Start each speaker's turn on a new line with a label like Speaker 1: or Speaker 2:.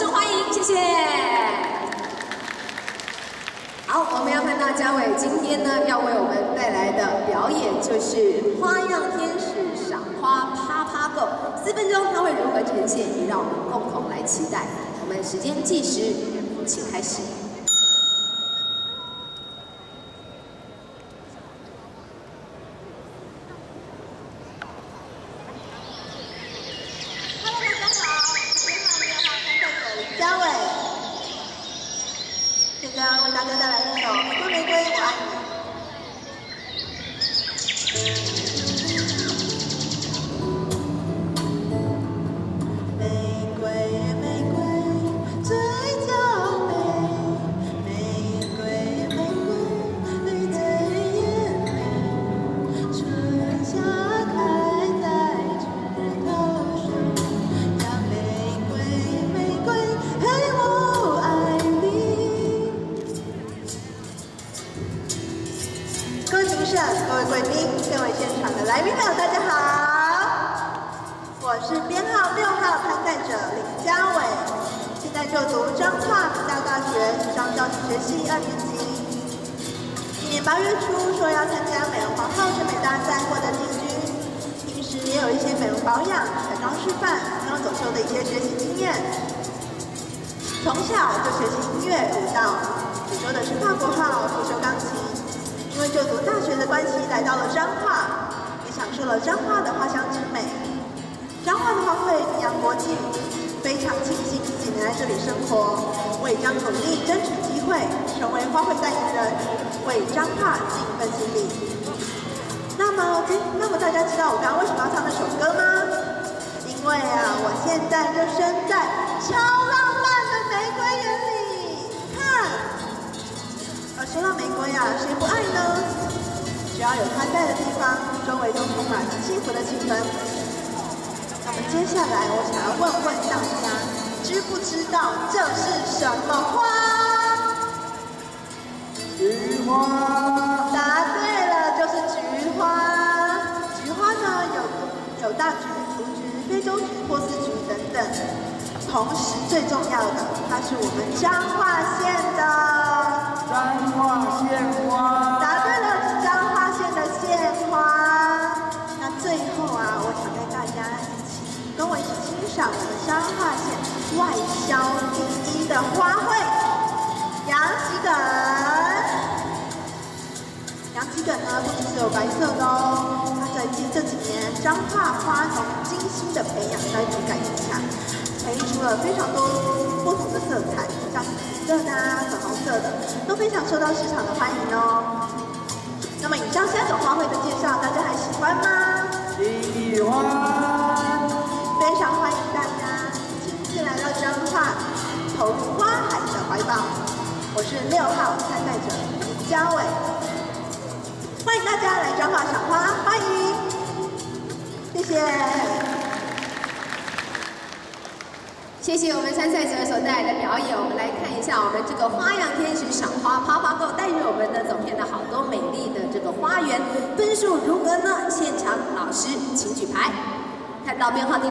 Speaker 1: 声欢迎，谢谢。好，我们要看到嘉伟今天呢要为我们带来的表演就是花样天使赏花趴趴够，4分钟它会如何呈现，也让我们共同来期待。我们时间计时，请开始。
Speaker 2: 嘉伟，现在为大家带来一首《玫瑰玫瑰我爱你》。玫瑰玫瑰最娇美，玫瑰玫瑰绿在眼里，春夏开在枝头上，呀玫瑰玫瑰。 嘿，我爱你。各位评审、各位贵宾、各位现场的来宾朋友，大家好，我是编号6号参赛者林嘉伟，现在就读彰化明道大学时尚教育学系2年级。今年8月初说要参加美容皇后选美大赛，获得季军。平时也有一些美容保养、彩妆示范、刚走秀的一些学习经验。 从小就学习音乐、舞蹈，主修的是法国号，辅修钢琴。因为就读大学的关系，来到了彰化，也享受了彰化的花香之美。彰化的花卉名扬国际，非常庆幸自己能在这里生活。我也将努力争取机会，成为花卉代言人，为彰化尽一份心力。那么大家知道我刚刚为什么要唱那首歌吗？因为啊，我现在就身在超浪漫的玫瑰园里，看。而说到玫瑰啊，谁不爱呢？只要有它在的地方，周围都充满了幸福的气氛。那么接下来，我想要问问大家，知不知道这是什么花？
Speaker 3: 菊花。
Speaker 2: 答对了，就是菊花。菊花呢，有大菊、雏菊、非洲菊、波斯菊等等。 同时，最重要的，它是我们彰化县的
Speaker 3: 彰化县花。
Speaker 2: 答对了，是彰化县的县花。那最后啊，我想带大家跟我一起欣赏我们彰化县外销第1的花卉——洋桔梗。洋桔梗呢，不只是有白色的哦，它在这几年彰化花农精心的培养栽培改进下。 培出了非常多不同的色彩，像紫色的啊、粉红色的，都非常受到市场的欢迎哦。那么以上3种花卉的介绍，大家还喜欢吗？
Speaker 3: 喜欢。
Speaker 2: 非常欢迎大家亲自来到彰化，投入花海的怀抱。我是6号参赛者林嘉伟，欢迎大家来彰化赏花，欢迎，谢谢。
Speaker 1: 谢谢我们参赛者所带来的表演，我们来看一下我们这个花样天使赏花趴趴够，带着我们呢走遍了好多美丽的这个花园，分数如何呢？现场老师请举牌，看到编号第